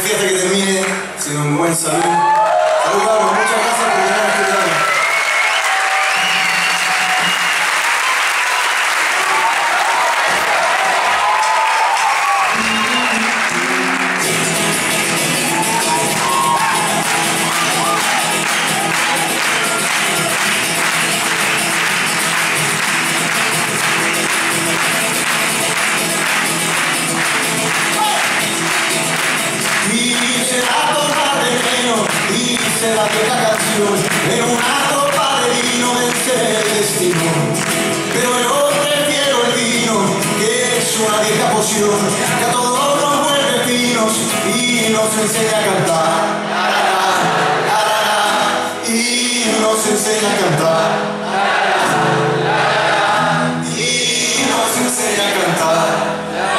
fiesta que termine siendo un buen salud. Salud, Carlos, muchas gracias por venir a escucharme. La vieja canción de una copa de vino vence el destino, pero yo prefiero el vino, que es una vieja poción que a todos nos vuelve finos y nos enseña a cantar, y nos enseña a cantar, y nos enseña a cantar.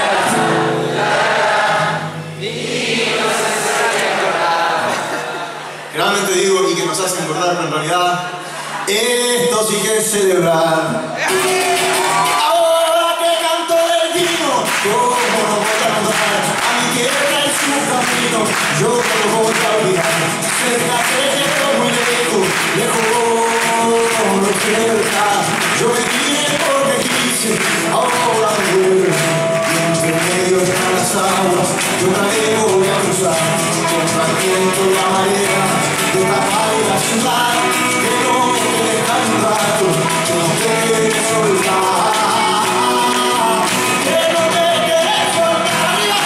Realmente digo, y que nos hace engordar, pero en realidad esto sí que es celebrar. Ahora que canto del vino, ¿cómo no voy a cantar a mi tierra y su camino? Yo no lo voy a olvidar. Cerca pero muy lejos, lejos cerca. Yo me vine porque quise, ahora me vuelvo. Y entre medio de las aguas, yo también voy a cruzar. Contra el viento y la marea, de tapar la ciudad, que no te deja un rato, que no te quieres soltar, que no te quieres soltar, ¡arriba,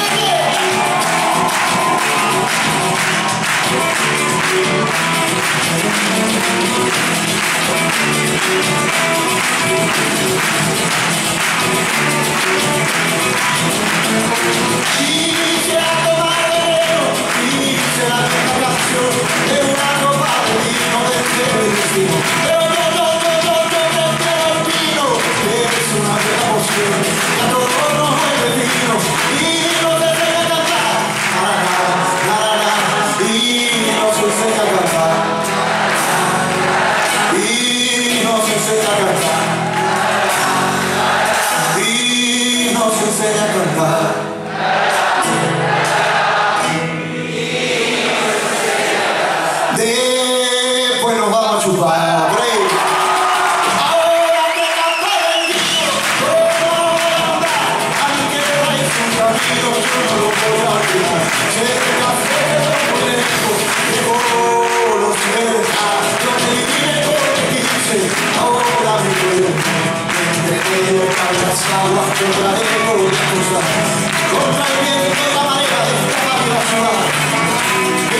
después nos vamos a chupar por ahí. Ahora que cantar el vino, ¿cómo voy a andar? A mi tierra y su camino, yo no lo voy a olvidar. Cerca muy lejos, lejos cerca. Yo me vine porque quise, ahora me vuelvo. Entre medio de las aguas, yo traeré por la cosa. Contra el viento y la marea de esta vida ciudad.